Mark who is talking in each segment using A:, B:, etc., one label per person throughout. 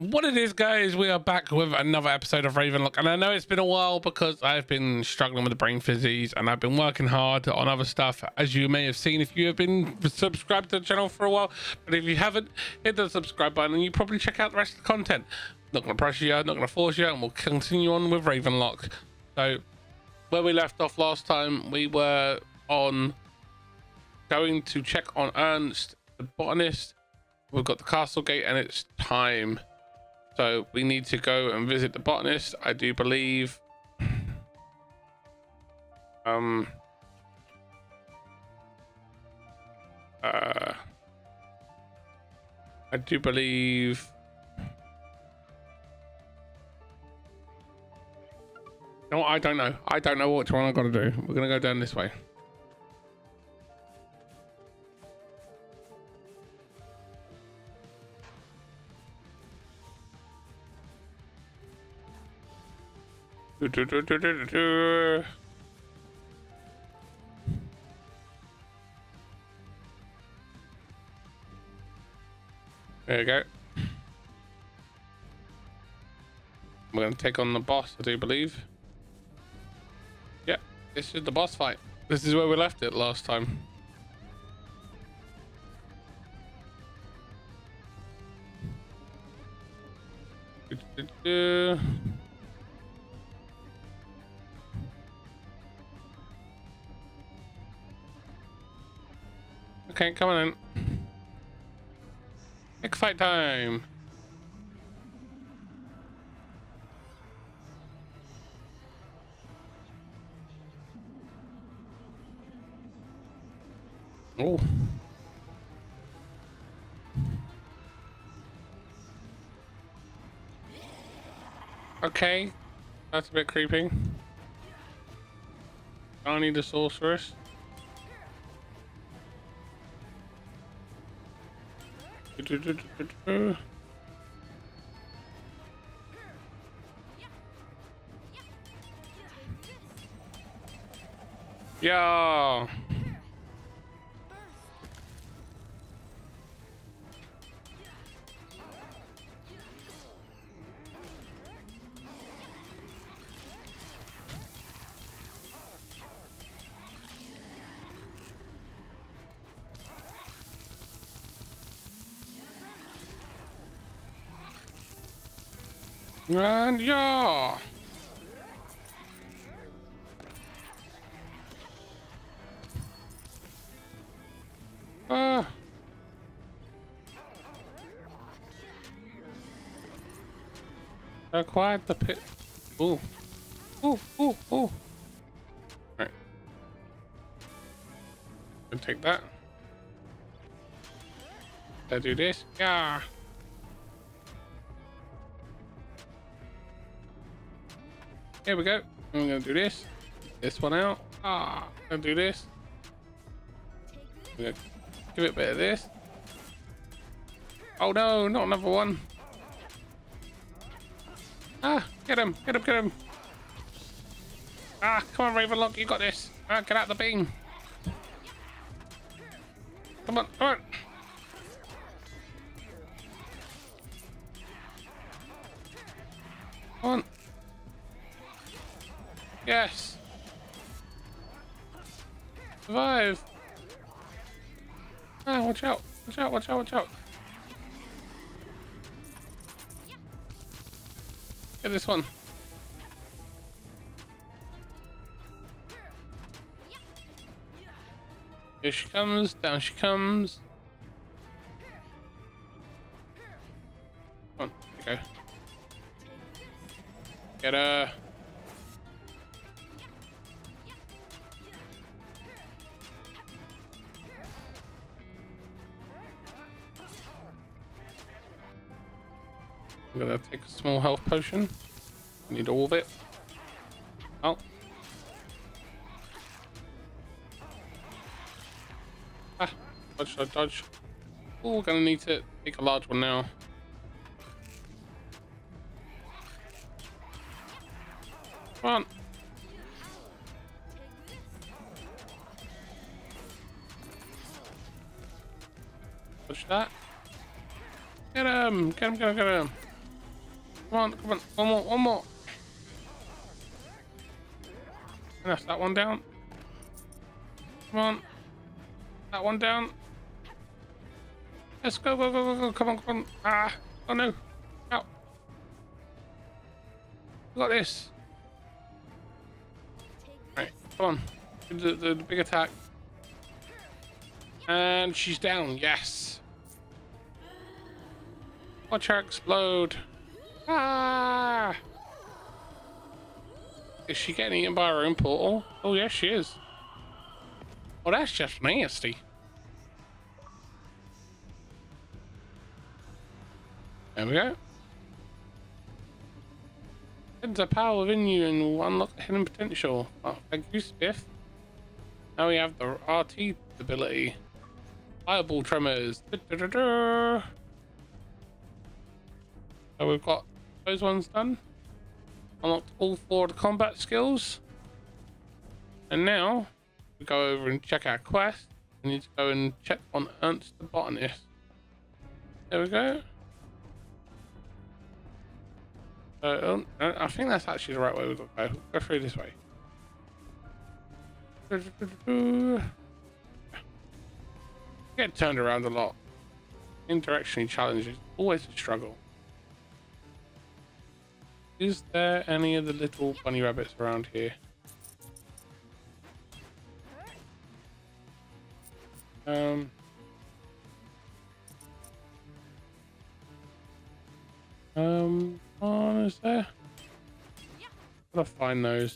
A: What it is, guys, we are back with another episode of Ravenlock, and I know it's been a while because I've been struggling with the brain fizzies and I've been working hard on other stuff, as you may have seen if you have been subscribed to the channel for a while. But if you haven't, hit the subscribe button and you probably check out the rest of the content. Not going to pressure you, not going to force you, and we'll continue on with Ravenlock. So where we left off last time, we were on going to check on Ernst the botanist. We've got the castle gate and it's time. So we need to go and visit the botanist, I do believe. I do believe no, I don't know which one I gotta do. We're gonna go down this way. There you go. We're going to take on the boss, I do believe. Yeah, this is the boss fight. This is where we left it last time. Okay, come on in. Big fight time. Oh. Okay, that's a bit creepy. Barney the sorceress. Yeah. And yeah. Acquired the pit. Ooh. Ooh, ooh, ooh. Alright. Gonna take that. I do this. Yeah. Here we go. I'm gonna do this. This one out. Ah, gonna do this. I'm gonna give it a bit of this. Oh no, not another one. Ah, get him, get him, get him. Ah, come on, Ravenlock, you got this. Ah, get out the beam. Come on, come on. Come on. Yes. Survive. Ah, watch out, watch out, watch out, watch out. Get this one. Here she comes, down she comes. Come on, here you go. Get her. I'm gonna take a small health potion. Need all of it. Oh. Ah, dodge, dodge, dodge. Oh, we're gonna need to take a large one now. Come on. Push that. Get him! Get him, get him, get him! Come on, come on. One more, one more. And that's that one down. Come on. That one down. Let's go, go, go, go, go. Come on, come on. Ah. Oh no. Out. We got this. Right. Come on. Do the big attack. And she's down. Yes. Watch her explode. Ah. Is she getting eaten by her own portal? Oh, yes, she is. Well, that's just nasty. There we go. There's a power within you and will unlock the hidden potential. Oh, thank you, Spiff. Now we have the RT ability. Fireball tremors. So we've got those ones done. Unlocked all 4 of the combat skills. And now we go over and check our quest. We need to go and check on Ernst the Botanist. There we go. I think that's actually the right way we've got to go. Go through this way. Get turned around a lot. Indirectionally challenges. Always a struggle. Is there any of the little bunny rabbits around here? Is there? Gotta find those.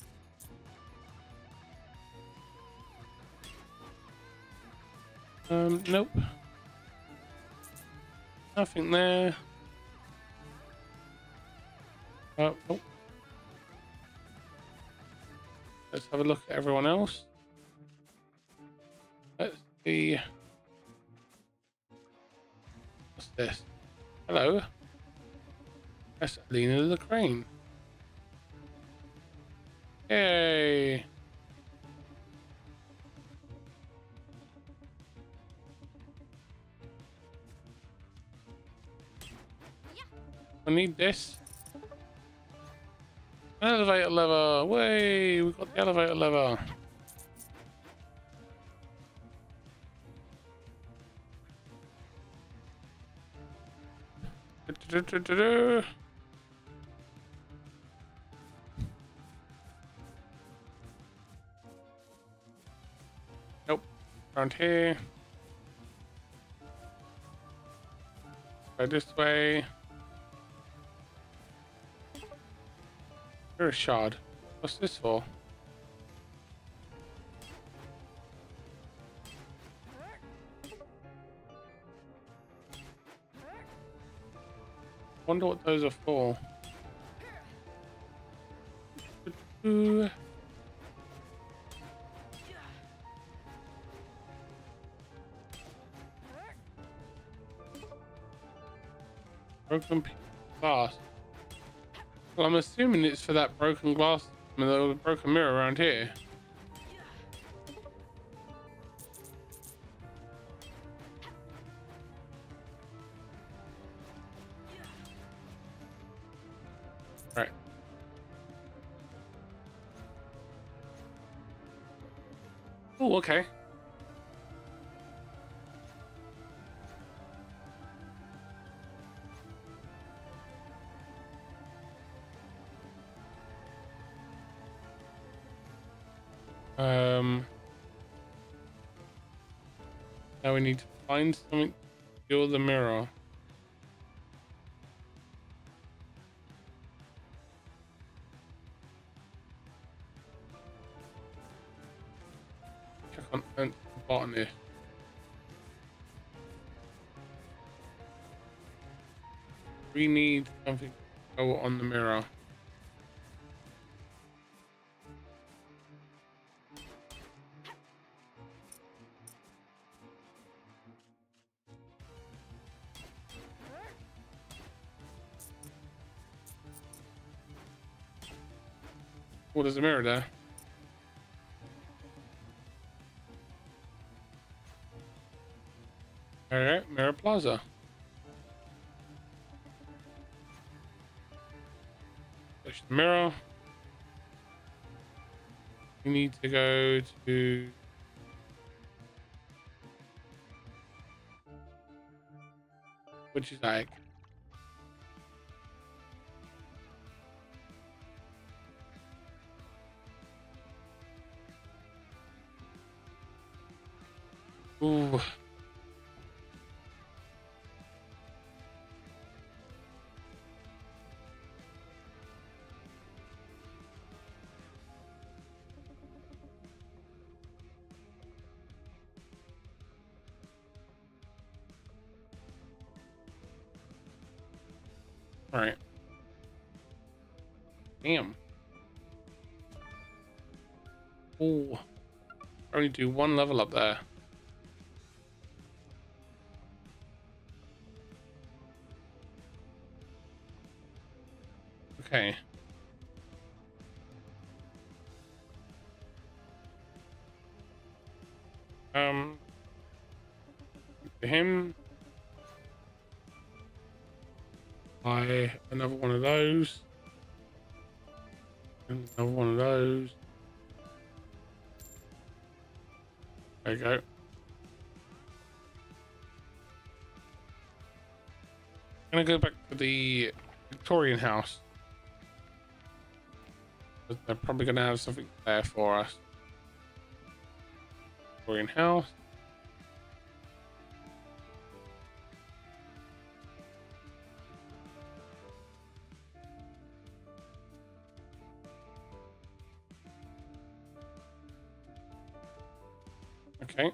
A: Nope. Nothing there. Oh. Let's have a look at everyone else. Let's see. What's this? Hello. That's Lena the Crane. Yay. I need this. Elevator lever. Way, we got the elevator lever. Nope. Around here. Go this way. Here's a shard. What's this for? Wonder what those are for. Broken glass. Well, I'm assuming it's for that broken glass, I mean, the broken mirror around here. Right. Oh, okay. Now we need to find something to kill the mirror. Check on the botanist. We need something to go on the mirror. Oh, there's a mirror there. Alright, Mirror Plaza. Push the mirror. We need to go to... Which is like... Ooh. All right. Damn. Ooh. Only do one level up there. Okay. Him. Buy another one of those. And another one of those. There you go. I'm gonna go back to the Victorian house. They're probably gonna have something there for us. Victorian house. Okay.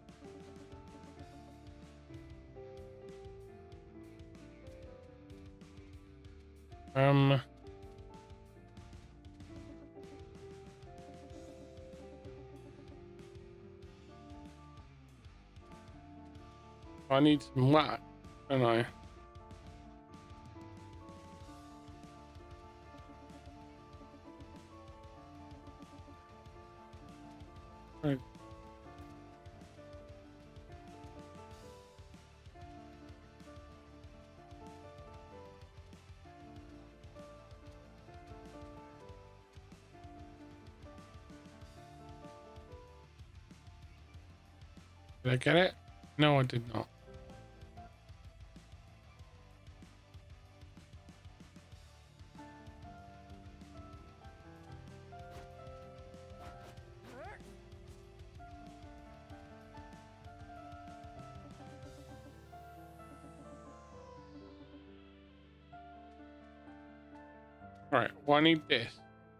A: I need some wax, don't I? Right. Did I get it? No, I did not. All right, well, I need this.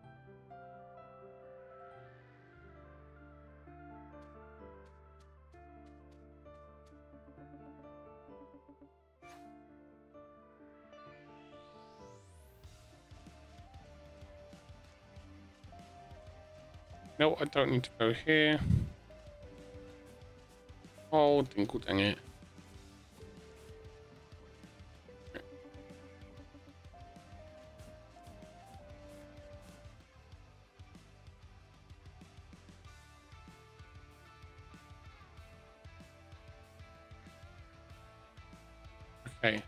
A: No, I don't need to go here. Oh, dinkle dang it. Okay.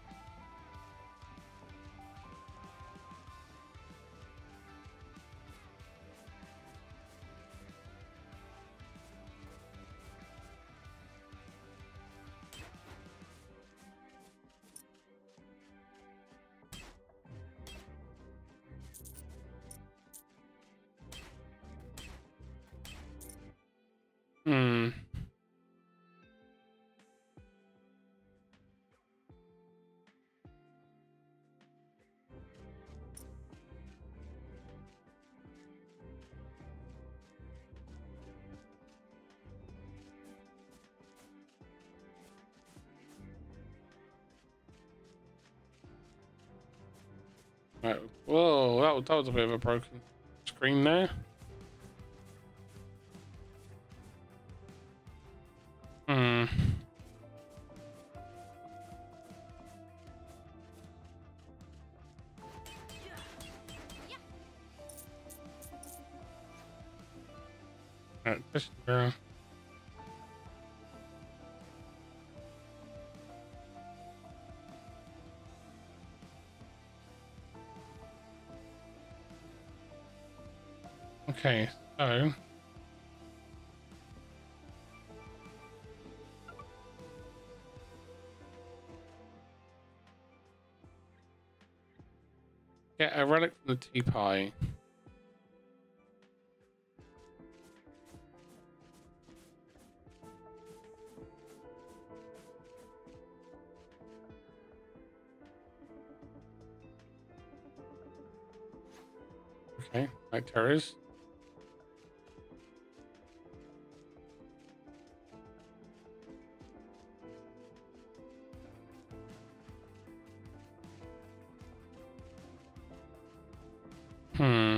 A: Hmm. Right. Whoa, that was a bit of a broken screen there. Hmm. Right, just Okay, so get a relic from the tea pie. Okay, like terrors. Hmm.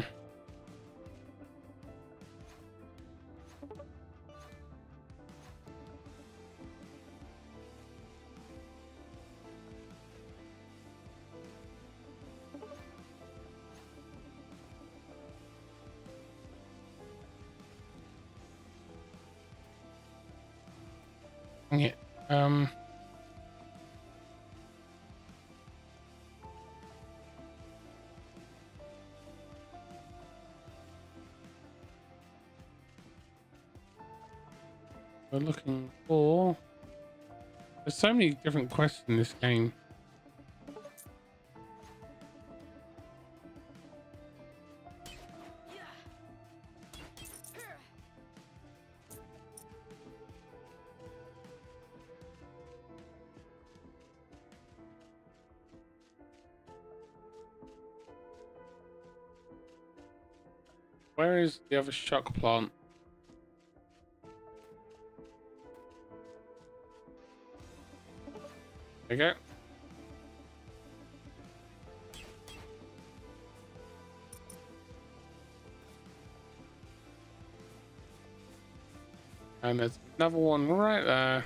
A: Yeah. Um. We're looking for. There's so many different quests in this game. Where is the other shock plant? There you go. And there's another one right there.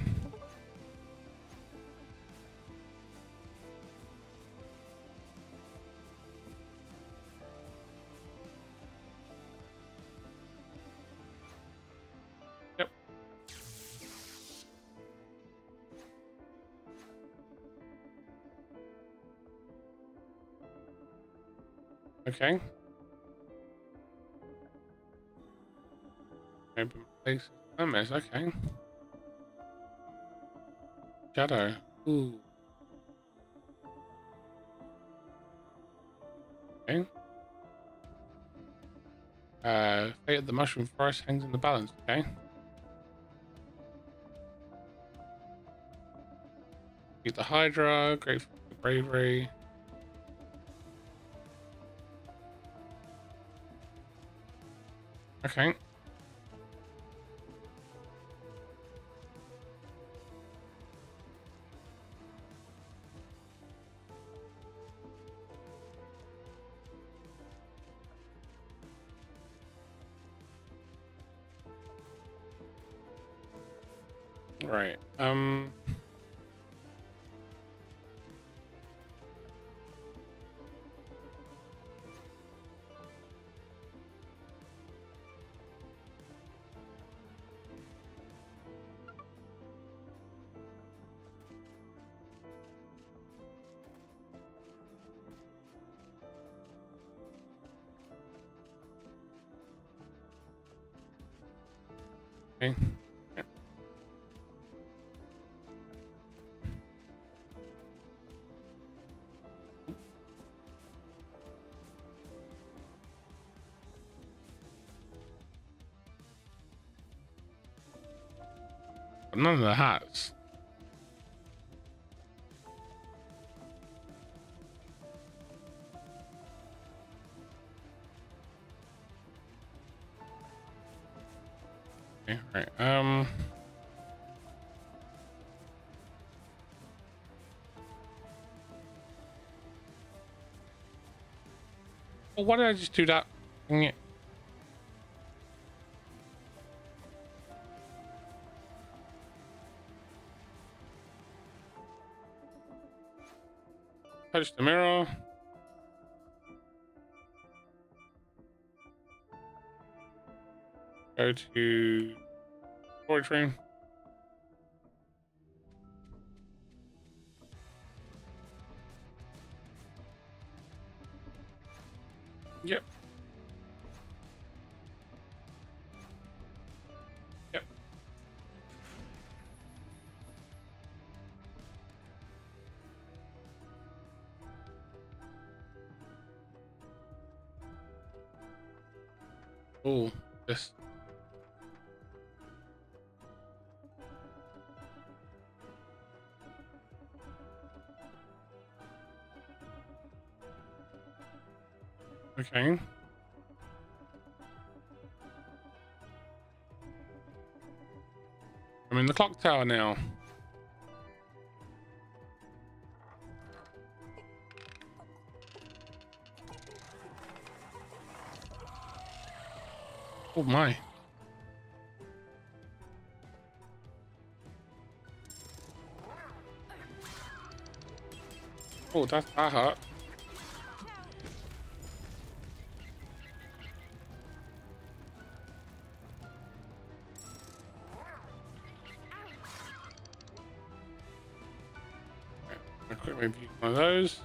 A: Yep. Okay. Open place. Mess. Okay. Shadow. Ooh. Okay. Fate of the mushroom forest hangs in the balance. Okay. Beat the Hydra. Grateful for your bravery. Okay. Right. Okay. Yeah. None of the hats. Okay. Right. Well, why did I just do that? Yeah. Touch the mirror. Go to storage room. Yep. Oh, this. Okay. I'm in the clock tower now. Oh my. Oh, that hurt. I'll quickly use one of those.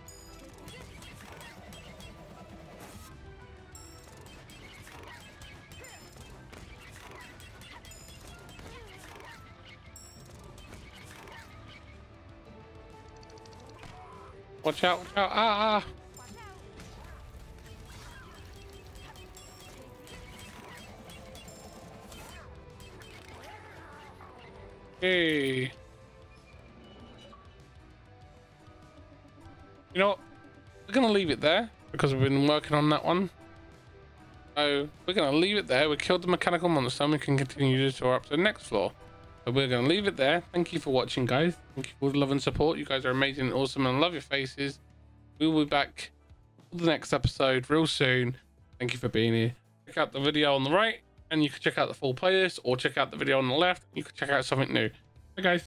A: Watch out, watch out. Ah, ah. Hey. You know what? We're going to leave it there because we've been working on that one. So we're going to leave it there. We killed the mechanical monster and we can continue to tour up to the next floor. So we're going to leave it there. Thank you for watching, guys. Thank you for the love and support. You guys are amazing and awesome and I love your faces. We will be back for the next episode real soon. Thank you for being here. Check out the video on the right and you can check out the full playlist, or check out the video on the left. You can check out something new. Bye, guys.